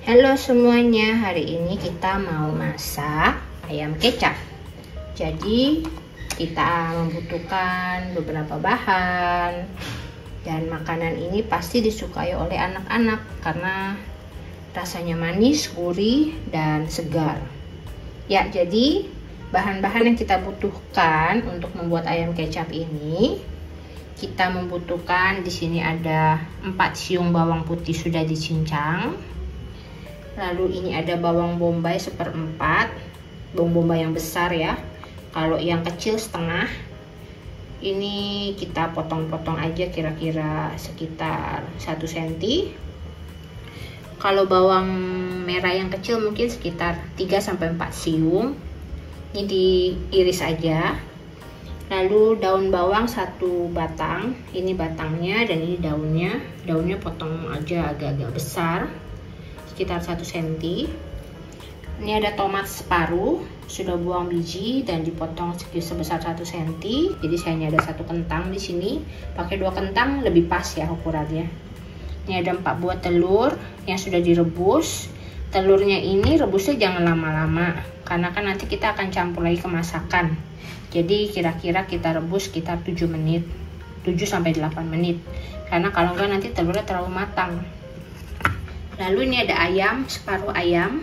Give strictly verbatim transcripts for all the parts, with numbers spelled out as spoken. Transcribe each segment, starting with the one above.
Halo semuanya, hari ini kita mau masak ayam kecap. Jadi kita membutuhkan beberapa bahan, dan makanan ini pasti disukai oleh anak-anak karena rasanya manis, gurih, dan segar. Ya, jadi bahan-bahan yang kita butuhkan untuk membuat ayam kecap ini, kita membutuhkan di sini ada empat siung bawang putih sudah dicincang. Lalu ini ada bawang bombay seperempat, bawang bombay yang besar ya. Kalau yang kecil setengah. Ini kita potong-potong aja kira-kira sekitar satu sentimeter. Kalau bawang merah yang kecil mungkin sekitar tiga sampai empat siung. Ini diiris aja. Lalu daun bawang satu batang. Ini batangnya dan ini daunnya. Daunnya potong aja agak-agak besar, sekitar satu sentimeter. Ini ada tomat separuh, sudah buang biji dan dipotong sebesar satu sentimeter. Jadi saya hanya ada satu kentang di sini. Pakai dua kentang lebih pas ya ukurannya. Ini ada empat buah telur yang sudah direbus. Telurnya ini rebusnya jangan lama-lama karena kan nanti kita akan campur lagi ke masakan. Jadi kira-kira kita rebus sekitar tujuh menit, tujuh sampai delapan menit. Karena kalau enggak nanti telurnya terlalu matang. Lalu ini ada ayam, separuh ayam.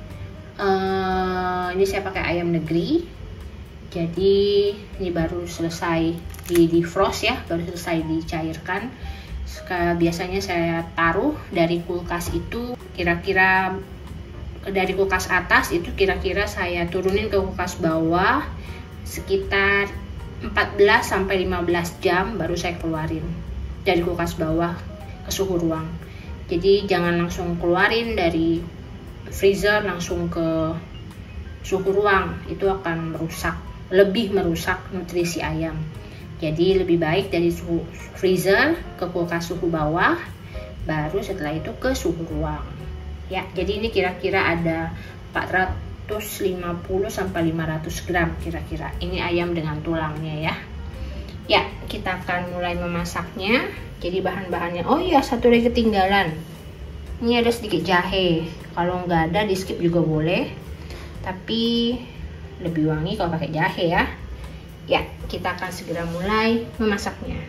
Uh, ini saya pakai ayam negeri. Jadi ini baru selesai di defrost ya, baru selesai dicairkan. Biasanya saya taruh dari kulkas itu kira-kira dari kulkas atas itu kira-kira saya turunin ke kulkas bawah sekitar empat belas sampai lima belas jam baru saya keluarin dari kulkas bawah ke suhu ruang. Jadi jangan langsung keluarin dari freezer langsung ke suhu ruang, itu akan merusak, lebih merusak nutrisi ayam. Jadi lebih baik dari suhu freezer ke kulkas suhu bawah, baru setelah itu ke suhu ruang. Ya, jadi ini kira-kira ada empat ratus lima puluh sampai lima ratus gram kira-kira. Ini ayam dengan tulangnya ya. Ya, kita akan mulai memasaknya. Jadi bahan-bahannya, oh iya satu lagi ketinggalan. Ini ada sedikit jahe. Kalau nggak ada di skip juga boleh. Tapi lebih wangi kalau pakai jahe ya. Ya, kita akan segera mulai memasaknya.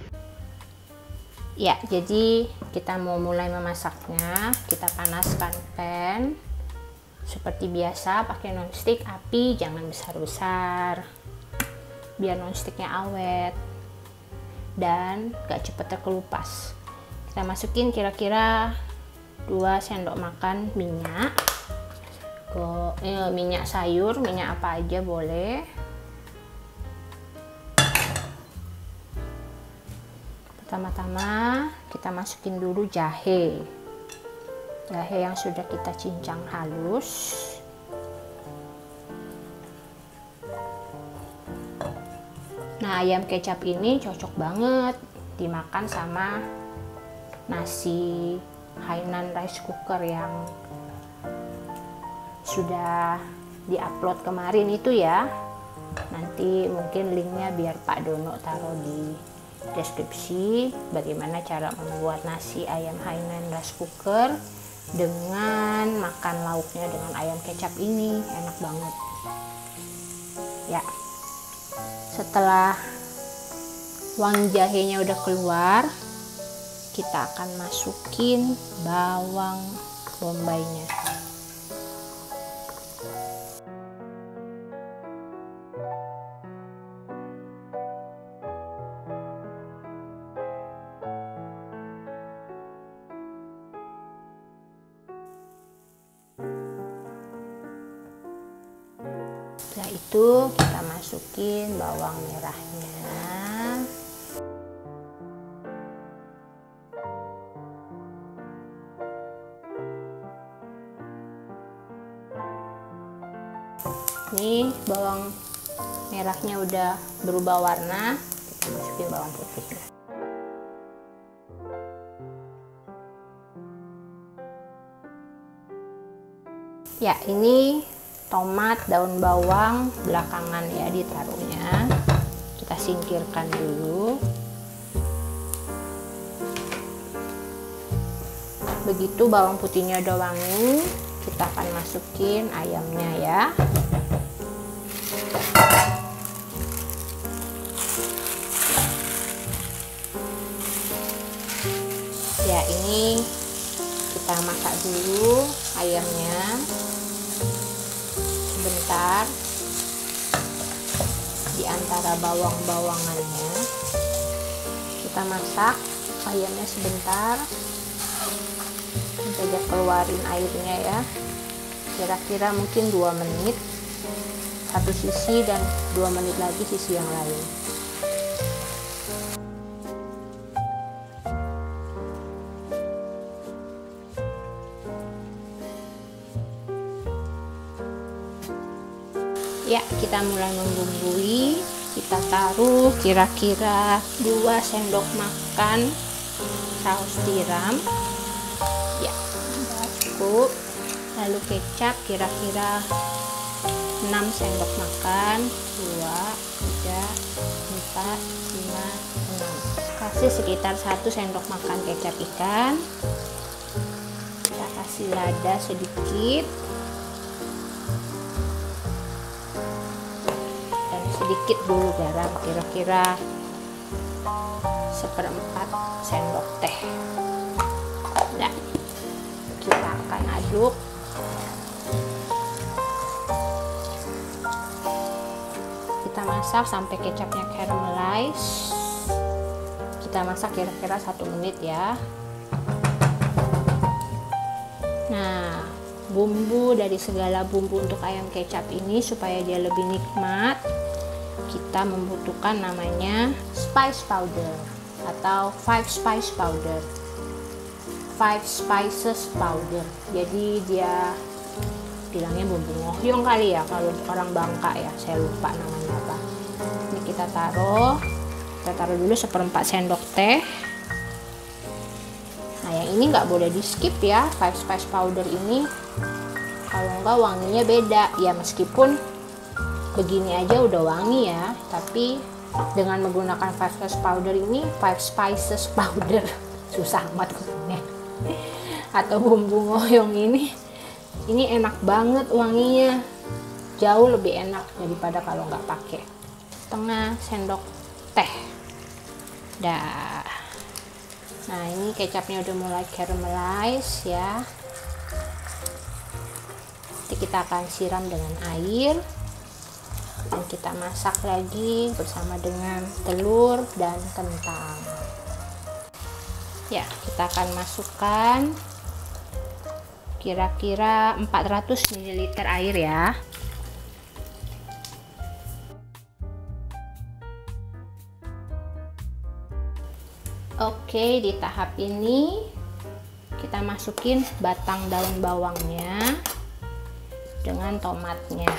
Ya, jadi kita mau mulai memasaknya. Kita panaskan pan. Seperti biasa pakai nonstick, api jangan besar-besar. Biar nonsticknya awet dan gak cepat terkelupas. Kita masukin kira-kira dua sendok makan minyak. Go, eh, minyak sayur, minyak apa aja boleh. Pertama-tama kita masukin dulu jahe. Jahe yang sudah kita cincang halus. Nah, ayam kecap ini cocok banget dimakan sama nasi Hainan rice cooker yang sudah diupload kemarin itu ya. Nanti mungkin linknya biar Pak Dono taruh di deskripsi bagaimana cara membuat nasi ayam Hainan rice cooker dengan makan lauknya dengan ayam kecap ini, enak banget ya. Setelah wangi jahenya udah keluar, kita akan masukin bawang bombaynya. Setelah itu kita masukin bawang merahnya. Ini bawang merahnya udah berubah warna, kita masukin bawang putih. Ya, ini tomat, daun bawang belakangan ya ditaruhnya. Kita singkirkan dulu. begitu bawang putihnya udah wangi, kita akan masukin ayamnya ya. Ya, ini kita masak dulu ayamnya sebentar di antara bawang-bawangannya. Kita masak ayamnya sebentar sampai dia keluarin airnya ya, kira-kira mungkin dua menit satu sisi dan dua menit lagi sisi yang lain. Ya, kita mulai membumbui. Kita taruh kira-kira dua sendok makan saus tiram. Ya, cukup. Lalu kecap kira-kira enam sendok makan. dua, tiga, empat, lima, enam. Kasih sekitar satu sendok makan kecap ikan. Kita kasih lada sedikit. Sedikit dulu garam, kira-kira seperempat sendok teh. Nah, kita akan aduk. Kita masak sampai kecapnya caramelize. Kita masak kira-kira satu menit ya. Nah, bumbu dari segala bumbu untuk ayam kecap ini supaya dia lebih nikmat, kita membutuhkan namanya spice powder atau five spice powder, five spices powder. Jadi dia bilangnya bumbu ngohyong kali ya kalau orang Bangka ya, saya lupa namanya apa. Ini kita taruh, kita taruh dulu seperempat sendok teh. Nah, yang ini nggak boleh di skip ya, five spice powder ini, kalau nggak wanginya beda ya. Meskipun begini aja udah wangi ya, tapi dengan menggunakan five spice powder ini, five spices powder, susah amat ngomongnya, atau bumbu ngoyong ini, ini enak banget wanginya, jauh lebih enak daripada kalau nggak pakai. Setengah sendok teh. Dah. Nah, ini kecapnya udah mulai caramelize ya. Nanti kita akan siram dengan air. Dan kita masak lagi bersama dengan telur dan kentang. Ya, kita akan masukkan kira-kira empat ratus mililiter air ya. Oke, di tahap ini kita masukin batang daun bawangnya dengan tomatnya.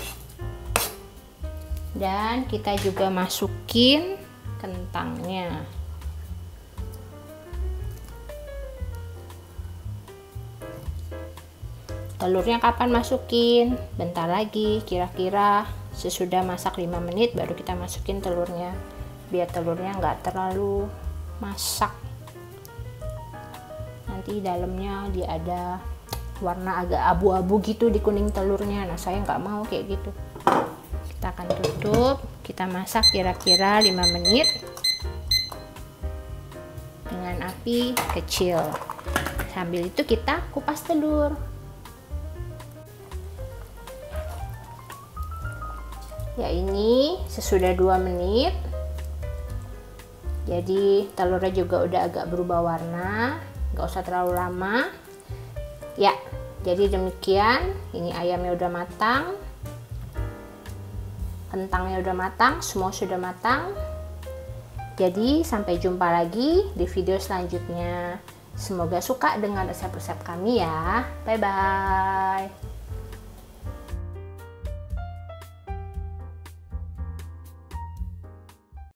Dan kita juga masukin kentangnya. Telurnya kapan masukin? Bentar lagi, kira-kira sesudah masak lima menit baru kita masukin telurnya, biar telurnya nggak terlalu masak. Nanti dalamnya dia ada warna agak abu-abu gitu di kuning telurnya. Nah, saya nggak mau kayak gitu. Kita akan tutup, kita masak kira-kira lima menit dengan api kecil. Sambil itu kita kupas telur. Ya, ini sesudah dua menit. Jadi telurnya juga udah agak berubah warna, nggak usah terlalu lama. Ya, jadi demikian. Ini ayamnya udah matang. Kentangnya udah matang, semua sudah matang. Jadi sampai jumpa lagi di video selanjutnya. Semoga suka dengan resep-resep kami ya. Bye bye.